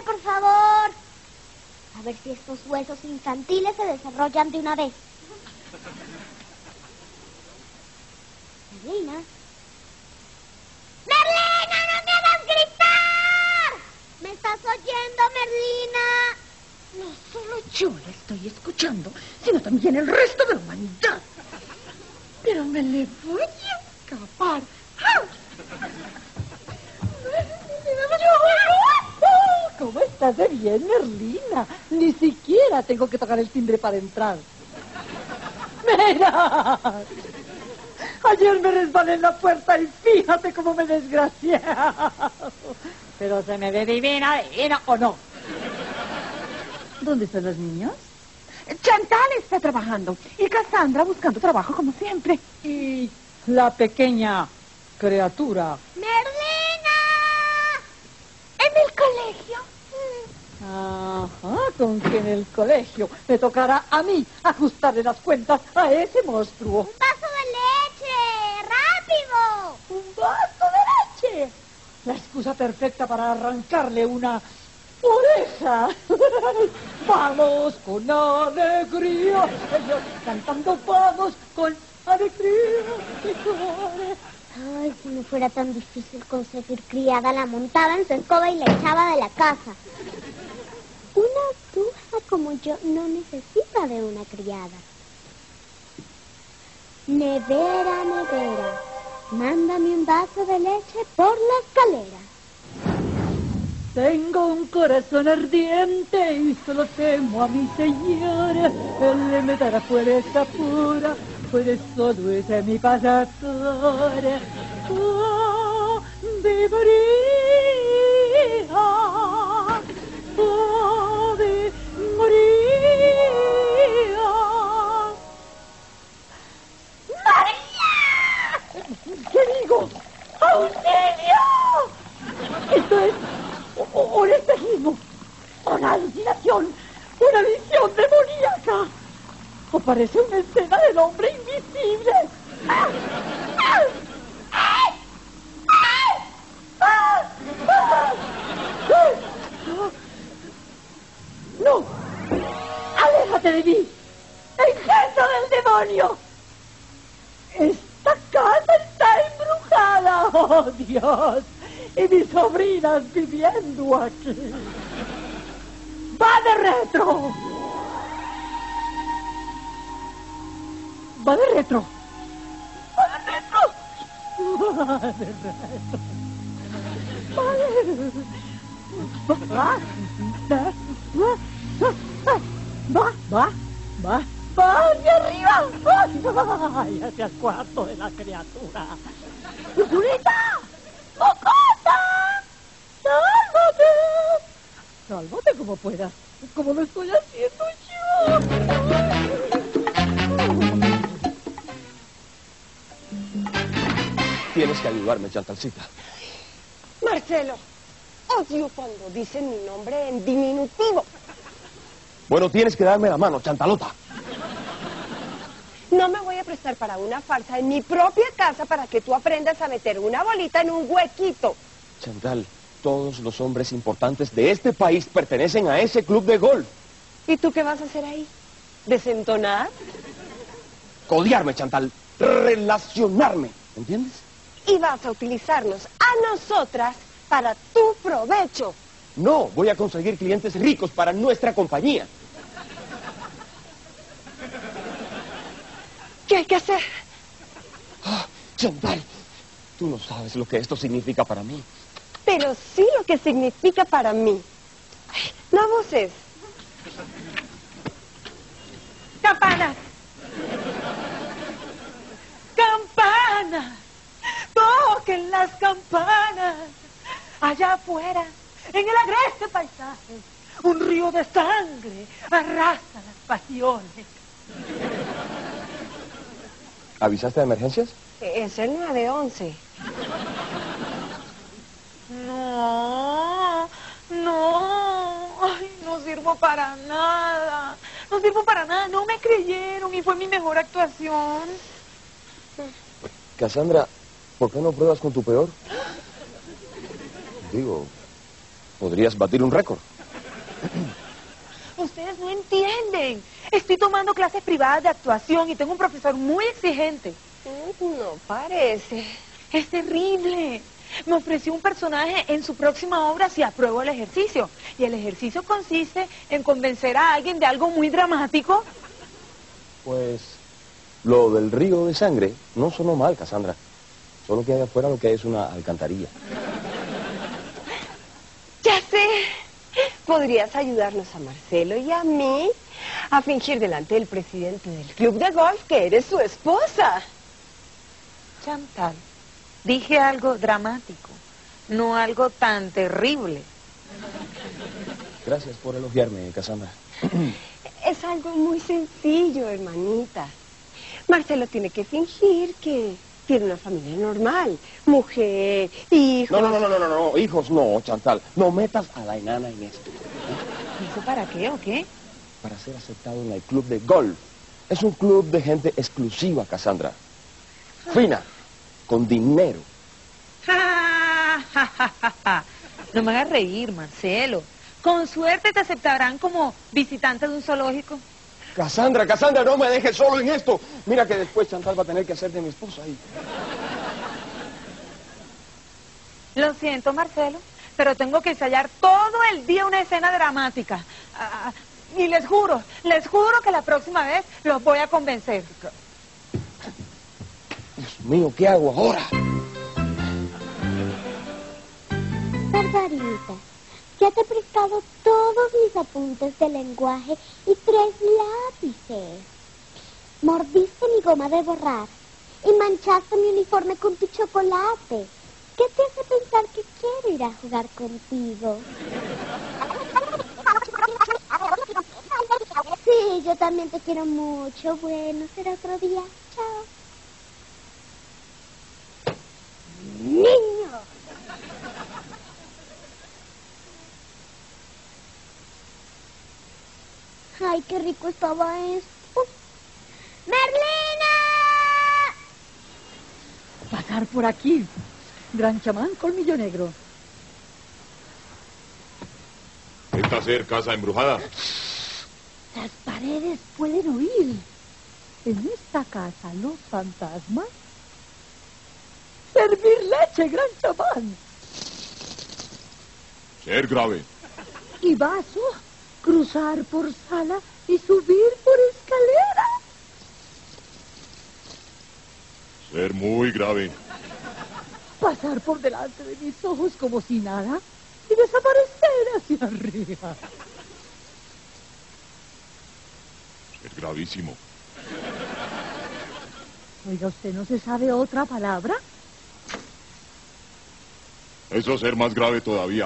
Pare, por favor. A ver si estos huesos infantiles se desarrollan de una vez. Merlina. ¡Merlina, no me hagas gritar! ¿Me estás oyendo, Merlina? No solo yo la estoy escuchando, sino también el resto de la humanidad. Pero me le voy a escapar. ¿Cómo estás de bien, Merlina? Ni siquiera tengo que tocar el timbre para entrar. ¡Mira! Ayer me resbalé en la puerta y fíjate cómo me desgracié. Pero se me ve divina, ¿o no? ¿Dónde están los niños? Chantal está trabajando y Cassandra buscando trabajo como siempre. Y la pequeña criatura. ¡Merlina! ¿En el colegio? Ajá, con que en el colegio me tocará a mí ajustarle las cuentas a ese monstruo. ¡Un vaso de leche! ¡Rápido! ¡Un vaso de leche! La excusa perfecta para arrancarle una oreja. Vamos con alegría, ellos cantando vamos con alegría. Ay, si no fuera tan difícil conseguir criada, la montaba en su escoba y la echaba de la casa. Una bruja como yo no necesita de una criada. Nevera, nevera, mándame un vaso de leche por la escalera. Tengo un corazón ardiente y solo temo a mi señora. Él me dará fuerza pura, pues solo es mi pasadora. Oh, de María, oh, de María. ¡María! ¿Qué digo? ¡Auxilio! Esto es un espejismo, una alucinación, una visión demoníaca. O parece una escena del hombre invisible. ¡Ah! ¡Ah! ¡Ah! ¡Ah! ¡Ah! ¡Ah! ¡No! ¡Aléjate de mí! ¡Engendro del demonio! ¡Esta casa está embrujada! ¡Oh, Dios! Y mis sobrinas viviendo aquí. ¡Va de retro! ¡Va de retro! ¡Va de retro! ¡Va de retro! ¡Va hacia arriba! ¡Ay, hacia el cuarto de la criatura! ¡Lurita! ¡Cocota! ¡Sálvate! Sálvate como puedas, como lo estoy haciendo yo. Tienes que ayudarme, Chantalcita. Marcelo, odio cuando dicen mi nombre en diminutivo. Bueno, tienes que darme la mano, Chantalota. No me voy a prestar para una farsa en mi propia casa para que tú aprendas a meter una bolita en un huequito. Chantal, todos los hombres importantes de este país pertenecen a ese club de golf. ¿Y tú qué vas a hacer ahí? ¿Desentonar? Codearme, Chantal. Relacionarme. ¿Entiendes? Y vas a utilizarnos a nosotras para tu provecho. No, voy a conseguir clientes ricos para nuestra compañía. ¿Qué hay que hacer? Ah, Chantal, tú no sabes lo que esto significa para mí. Pero sí lo que significa para mí. Ay, no voces. ¡Campanas! ¡Campanas! ¡Toquen las campanas! Allá afuera, en el agreste paisaje, un río de sangre arrasa las pasiones. ¿Avisaste de emergencias? Es el 911. No, ay, no sirvo para nada. No sirvo para nada, no me creyeron y fue mi mejor actuación. Cassandra, ¿por qué no pruebas con tu peor? Digo, podrías batir un récord. Ustedes no entienden. Estoy tomando clases privadas de actuación y tengo un profesor muy exigente. No parece. Es terrible. Me ofreció un personaje en su próxima obra si apruebo el ejercicio. Y el ejercicio consiste en convencer a alguien de algo muy dramático. Pues lo del río de sangre no sonó mal, Cassandra. Solo que allá afuera lo que hay es una alcantarilla. Ya sé. ¿Podrías ayudarnos a Marcelo y a mí a fingir delante del presidente del club de golf que eres su esposa? Chantal, dije algo dramático, no algo tan terrible. Gracias por elogiarme, Cassandra. Es algo muy sencillo, hermanita. Marcelo tiene que fingir que tiene una familia normal. Mujer, hijos... No, hijos no, Chantal. No metas a la enana en esto. ¿Eso para qué o qué? Para ser aceptado en el club de golf. Es un club de gente exclusiva, Cassandra. Fina, con dinero. No me hagas reír, Marcelo. Con suerte te aceptarán como visitante de un zoológico. Cassandra, no me dejes solo en esto. Mira que después Chantal va a tener que hacer de mi esposa ahí. Lo siento, Marcelo, pero tengo que ensayar todo el día una escena dramática. Y les juro que la próxima vez los voy a convencer. Dios mío, ¿qué hago ahora? Margarita, ya te he prestado todos mis apuntes de lenguaje y 3 lápices. Mordiste mi goma de borrar y manchaste mi uniforme con tu chocolate. ¿Qué te hace pensar que quiero ir a jugar contigo? Sí, yo también te quiero mucho. Bueno, será otro día. Chao. ¡Niño! Ay, qué rico estaba esto. ¡Merlina! Pasar por aquí. Gran chamán, colmillo negro. ¿Esta ser casa embrujada? Las paredes pueden oír. En esta casa los fantasmas... Servir leche, gran chamán. Ser grave. Y vaso, cruzar por sala y subir por escalera. Ser muy grave. Pasar por delante de mis ojos como si nada y desaparecer hacia arriba. Ser gravísimo. Oiga, ¿usted no se sabe otra palabra? Eso ser más grave todavía.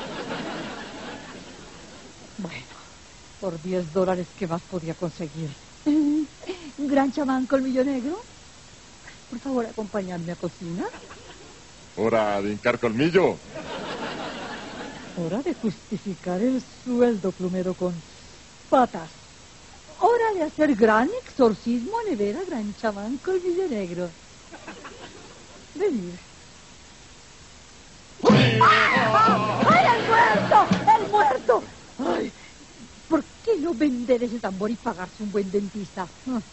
Bueno, por $10, ¿qué más podía conseguir? ¿Un gran chamán colmillo negro? Por favor, acompañadme a cocina. Hora de hincar colmillo. Hora de justificar el sueldo plumero con patas. Hora de hacer gran exorcismo a nevera, gran chamán colmillo negro. Venid. ¡Ay, el muerto! ¡El muerto! ¡Ay! ¿Por qué no vender ese tambor y pagarse un buen dentista?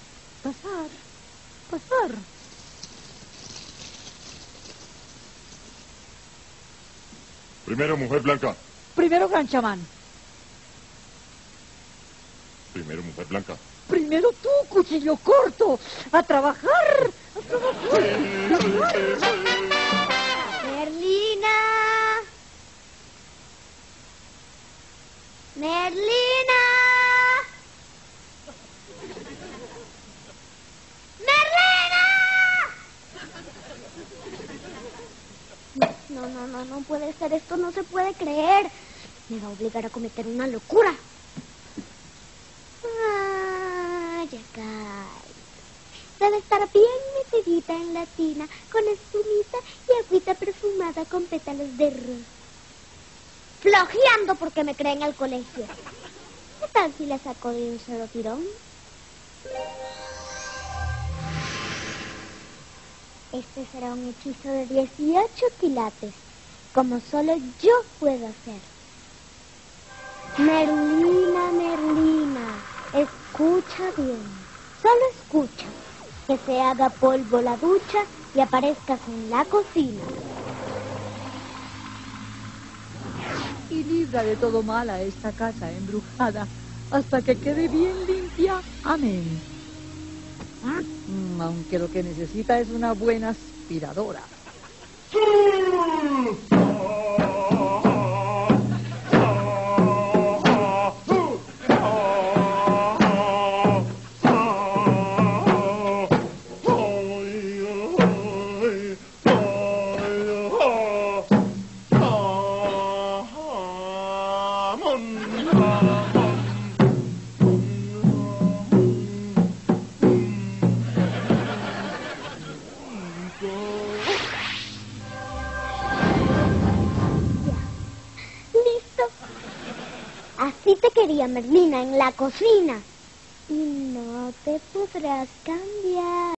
Pasar. Primero, mujer blanca. Primero, gran chamán. Primero, mujer blanca. Primero tú, cuchillo corto. ¡A trabajar! ¡Merlina! ¡Merlina! No puede ser, esto no se puede creer. Me va a obligar a cometer una locura. Ya cae. Debe estar bien metidita en la tina, con espumita y agüita perfumada con pétalos de rosa. Flojeando porque me cree en el colegio. ¿Qué tal si la saco de un solo tirón? Este será un hechizo de 18 quilates, como solo yo puedo hacer. Merlina, Merlina, escucha bien, solo escucha, que se haga polvo la ducha y aparezcas en la cocina. Y libra de todo mal a esta casa embrujada hasta que quede bien limpia. Amén. Aunque lo que necesita es una buena aspiradora. Así te quería Merlina en la cocina. Y no te podrás cambiar.